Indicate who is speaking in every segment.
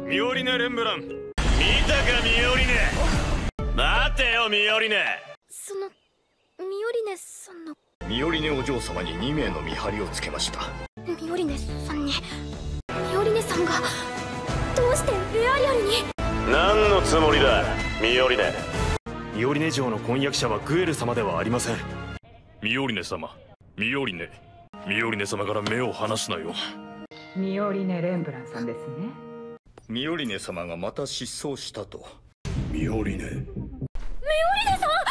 Speaker 1: ミオリネ・レンブラン。見たかミオリネ。待てよミオリネ。
Speaker 2: ミオリネさんの。
Speaker 3: ミオリネお嬢様に2名の見張りをつけました。
Speaker 2: ミオリネさんに。ミオリネさんがどうしてエアリアルに。
Speaker 1: 何のつもりだミオリネ。ミオリネ城の婚約者はグエル様ではありません。ミオリネ様、ミオリネ様から目を離すなよ。
Speaker 4: ミオリネ・レンブランさんですね。
Speaker 3: ミオリネ様がまた失踪したと。
Speaker 1: ミオリネ。
Speaker 2: ミオリネさん。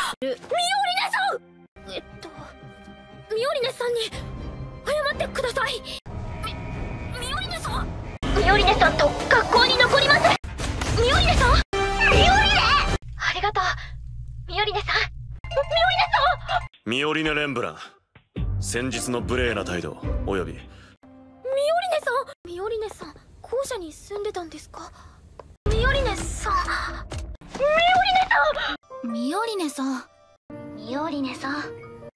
Speaker 2: ミオリネさんに謝ってください。ミオリネさん。ミオリネさんと学校に残ります。ミオリネさん。ミオリネ。ありがとうミオリネさん。
Speaker 1: ミオリネ・レンブラン。先日の無礼な態度および。
Speaker 2: ミオリネさん校舎に住んでたんですか。ミオリネさん。ミオリネさん。ミオリネさん。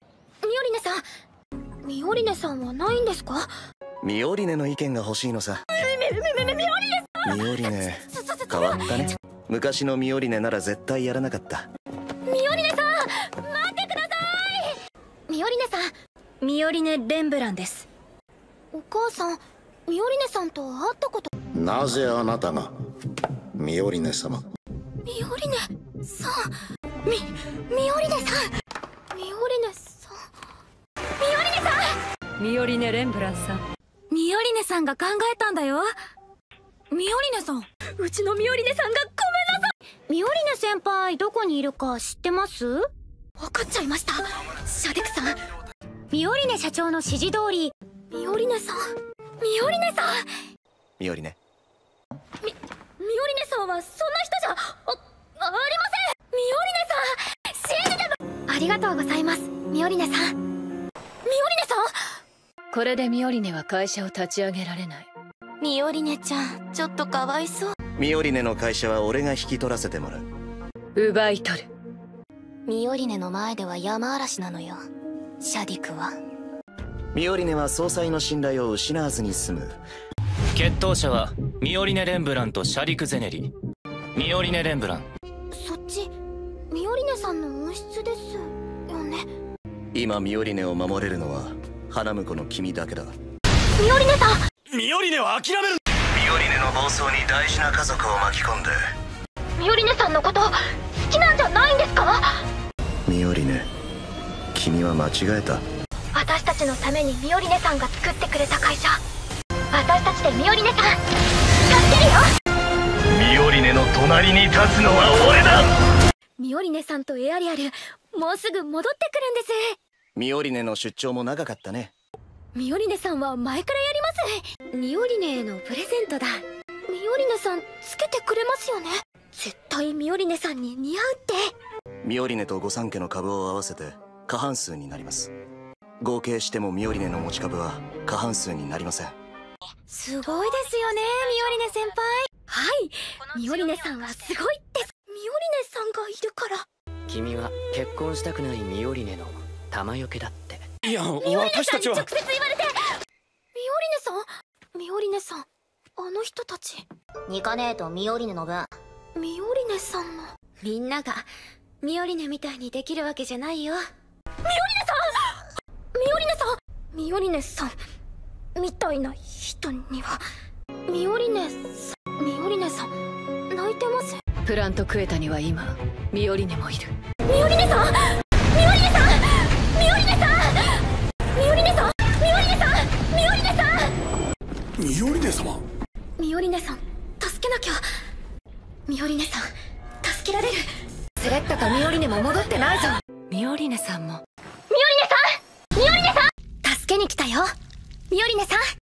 Speaker 2: ミオリネさんはないんですか。
Speaker 5: ミオリネの意見が欲しいのさ。ミオリネ変わったね。昔のミオリネなら絶対やらなかった。
Speaker 2: ミオリネさん待ってください。ミオリネさん。ミオリネ・レンブランです。お母さんミオリネさんと会ったこと。
Speaker 6: なぜあなたがミオリネ様。
Speaker 2: ミオリネさん。ミオリネさん。ミオリネさん。
Speaker 4: ミオリネ・レンブランさん。
Speaker 2: ミオリネさんが考えたんだよ。ミオリネさん。うちのミオリネさんがごめんなさい。ミオリネ先輩どこにいるか知ってます？分かっちゃいました。シャデクさん。ミオリネ社長の指示通り。ミオリネさん。ミオリネさん。
Speaker 5: ミオリネ。
Speaker 2: ミオリネさんはそんな人じゃありません。ミオリネさん信じてありがとうございますミオリネさん。ミオリネさん。
Speaker 7: これでミオリネは会社を立ち上げられない。
Speaker 2: ミオリネちゃんちょっとかわいそう。
Speaker 5: ミオリネの会社は俺が引き取らせてもらう。
Speaker 7: 奪い取る。
Speaker 2: ミオリネの前では山嵐なのよシャディクは。
Speaker 5: ミオリネは総裁の信頼を失わずに済む。
Speaker 8: 決闘者はミオリネ・レンブランとシャディク・ゼネリ。ミオリネ・レンブラン。
Speaker 2: そっちミオリネさんの温室ですよね。
Speaker 5: 今ミオリネを守れるのは花婿の君だけだ。
Speaker 2: ミオリネさん。
Speaker 1: ミオリネは諦める。
Speaker 5: ミオリネの暴走に大事な家族を巻き込んで。
Speaker 2: ミオリネさんのこと好きなんじゃないんですか。
Speaker 5: ミオリネ君は間違えた。
Speaker 2: 私たちのためにミオリネさんが作ってくれた会社。私たちでミオリネさん助けるよ。
Speaker 1: ミオリネの隣に立つのは俺だ。
Speaker 2: ミオリネさんとエアリアルもうすぐ戻ってくるんです。
Speaker 5: ミオリネの出張も長かったね。
Speaker 2: ミオリネさんは前からやります。ミオリネへのプレゼントだ。ミオリネさんつけてくれますよね。絶対ミオリネさんに似合うって。
Speaker 5: ミオリネと御三家の株を合わせて過半数になります。合計してもミオリネの持ち株は過半数になりません。
Speaker 2: すごいですよねミオリネ先輩。はいミオリネさんはすごいです。ミオリネさんがいるから。
Speaker 9: 君は結婚したくないミオリネの玉よけだって。
Speaker 1: いや
Speaker 2: 私たちは直接言われて。ミオリネさんあの人たち。
Speaker 10: ニカネーとミオリネの分。
Speaker 2: ミオリネさんの。みんながミオリネみたいにできるわけじゃないよ。ミオリネさんみたいな人には。ミオリネさん泣いてます。
Speaker 7: プラントクエタには今ミオリネもいる。
Speaker 2: ミオリネさん助けなきゃ。ミオリネさん助けられる。スレッタとミオリネも戻ってないぞ。
Speaker 7: ミオリネさんも。
Speaker 2: ミオリネさん助けに来たよミオリネさん。